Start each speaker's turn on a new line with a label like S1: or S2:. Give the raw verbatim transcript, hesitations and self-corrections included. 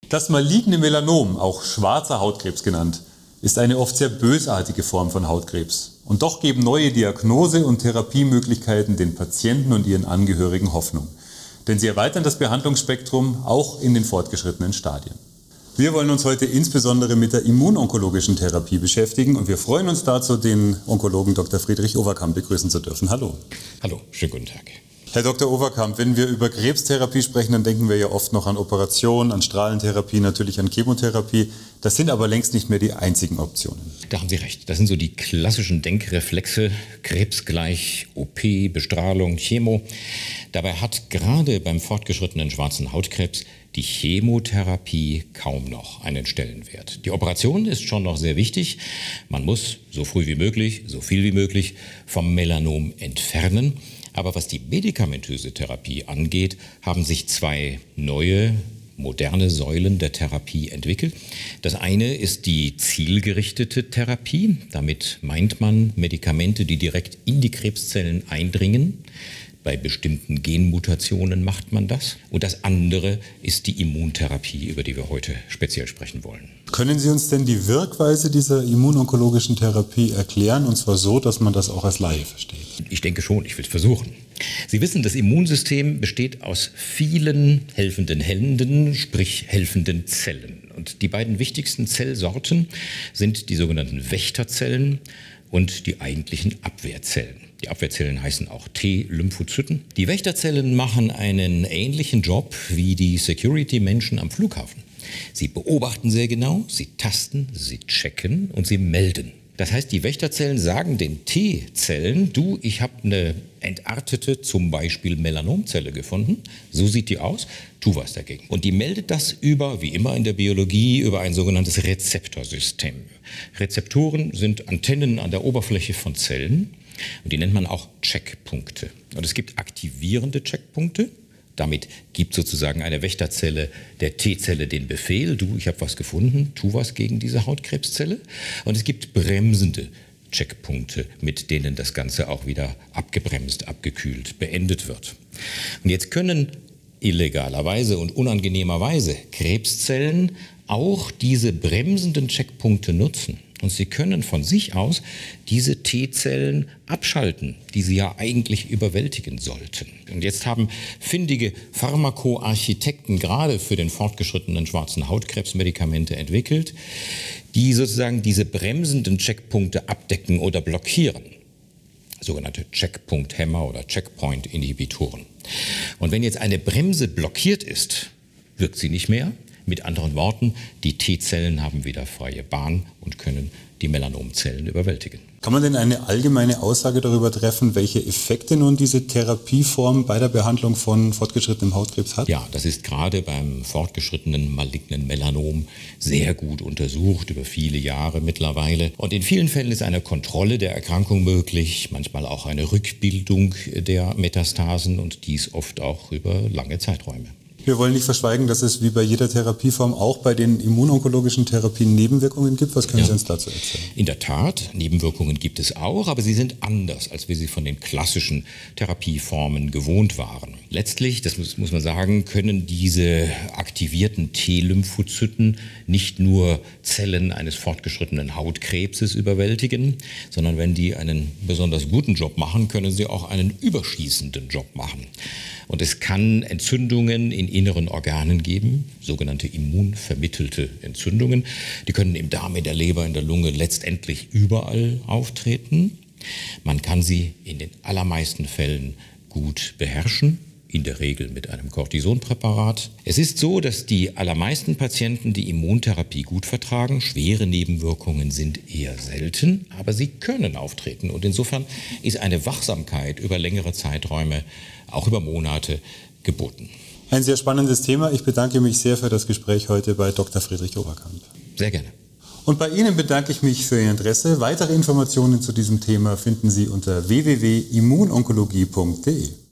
S1: Das maligne Melanom, auch schwarzer Hautkrebs genannt, ist eine oft sehr bösartige Form von Hautkrebs. Und doch geben neue Diagnose- und Therapiemöglichkeiten den Patienten und ihren Angehörigen Hoffnung. Denn sie erweitern das Behandlungsspektrum auch in den fortgeschrittenen Stadien. Wir wollen uns heute insbesondere mit der immunonkologischen Therapie beschäftigen und wir freuen uns dazu, den Onkologen Doktor Friedrich Overkamp begrüßen zu dürfen. Hallo.
S2: Hallo, schönen guten Tag.
S1: Herr Doktor Overkamp, wenn wir über Krebstherapie sprechen, dann denken wir ja oft noch an Operationen, an Strahlentherapie, natürlich an Chemotherapie. Das sind aber längst nicht mehr die einzigen Optionen.
S2: Da haben Sie recht. Das sind so die klassischen Denkreflexe. Krebs gleich O P, Bestrahlung, Chemo. Dabei hat gerade beim fortgeschrittenen schwarzen Hautkrebs die Chemotherapie kaum noch einen Stellenwert. Die Operation ist schon noch sehr wichtig. Man muss so früh wie möglich, so viel wie möglich vom Melanom entfernen. Aber was die medikamentöse Therapie angeht, haben sich zwei neue, moderne Säulen der Therapie entwickelt. Das eine ist die zielgerichtete Therapie. Damit meint man Medikamente, die direkt in die Krebszellen eindringen. Bei bestimmten Genmutationen macht man das. Und das andere ist die Immuntherapie, über die wir heute speziell sprechen wollen.
S1: Können Sie uns denn die Wirkweise dieser immunonkologischen Therapie erklären? Und zwar so, dass man das auch als Laie versteht.
S2: Ich denke schon, ich will es versuchen. Sie wissen, das Immunsystem besteht aus vielen helfenden Händen, sprich helfenden Zellen. Und die beiden wichtigsten Zellsorten sind die sogenannten Wächterzellen und die eigentlichen Abwehrzellen. Die Abwehrzellen heißen auch T-Lymphozyten. Die Wächterzellen machen einen ähnlichen Job wie die Security-Menschen am Flughafen. Sie beobachten sehr genau, sie tasten, sie checken und sie melden. Das heißt, die Wächterzellen sagen den T-Zellen, du, ich habe eine entartete, zum Beispiel Melanomzelle gefunden, so sieht die aus, tu was dagegen. Und die meldet das über, wie immer in der Biologie, über ein sogenanntes Rezeptorsystem. Rezeptoren sind Antennen an der Oberfläche von Zellen und die nennt man auch Checkpunkte. Und es gibt aktivierende Checkpunkte. Damit gibt sozusagen eine Wächterzelle der T-Zelle den Befehl, du, ich habe was gefunden, tu was gegen diese Hautkrebszelle. Und es gibt bremsende Checkpunkte, mit denen das Ganze auch wieder abgebremst, abgekühlt, beendet wird. Und jetzt können illegalerweise und unangenehmerweise Krebszellen auch diese bremsenden Checkpunkte nutzen. Und sie können von sich aus diese T-Zellen abschalten, die sie ja eigentlich überwältigen sollten. Und jetzt haben findige Pharmakoarchitekten gerade für den fortgeschrittenen schwarzen Hautkrebs Medikamente entwickelt, die sozusagen diese bremsenden Checkpunkte abdecken oder blockieren. Sogenannte Checkpunkt-Hämmer oder Checkpoint-Inhibitoren. Und wenn jetzt eine Bremse blockiert ist, wirkt sie nicht mehr. Mit anderen Worten, die T-Zellen haben wieder freie Bahn und können die Melanomzellen überwältigen.
S1: Kann man denn eine allgemeine Aussage darüber treffen, welche Effekte nun diese Therapieform bei der Behandlung von fortgeschrittenem Hautkrebs hat?
S2: Ja, das ist gerade beim fortgeschrittenen malignen Melanom sehr gut untersucht, über viele Jahre mittlerweile. Und in vielen Fällen ist eine Kontrolle der Erkrankung möglich, manchmal auch eine Rückbildung der Metastasen und dies oft auch über lange Zeiträume.
S1: Wir wollen nicht verschweigen, dass es wie bei jeder Therapieform auch bei den immunonkologischen Therapien Nebenwirkungen gibt. Was können ja. Sie uns dazu erzählen?
S2: In der Tat, Nebenwirkungen gibt es auch, aber sie sind anders, als wir sie von den klassischen Therapieformen gewohnt waren. Letztlich, das muss, muss man sagen, können diese aktivierten T-Lymphozyten nicht nur Zellen eines fortgeschrittenen Hautkrebses überwältigen, sondern wenn die einen besonders guten Job machen, können sie auch einen überschießenden Job machen. Und es kann Entzündungen in inneren Organen geben, sogenannte immunvermittelte Entzündungen. Die können im Darm, in der Leber, in der Lunge letztendlich überall auftreten. Man kann sie in den allermeisten Fällen gut beherrschen, in der Regel mit einem Cortisonpräparat. Es ist so, dass die allermeisten Patienten die Immuntherapie gut vertragen. Schwere Nebenwirkungen sind eher selten, aber sie können auftreten. Und insofern ist eine Wachsamkeit über längere Zeiträume, auch über Monate, geboten.
S1: Ein sehr spannendes Thema. Ich bedanke mich sehr für das Gespräch heute bei Doktor Friedrich Overkamp.
S2: Sehr gerne.
S1: Und bei Ihnen bedanke ich mich für Ihr Interesse. Weitere Informationen zu diesem Thema finden Sie unter w w w punkt immunonkologie punkt de.